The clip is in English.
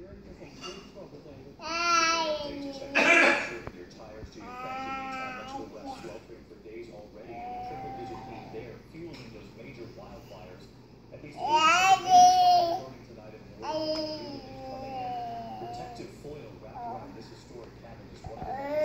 Your tires to your factory means how much the West sweltering for days already. Triple-digit heat there, fueling those major wildfires. At least 8 burning tonight and more. Protective foil wrapped around this historic cabin is one of the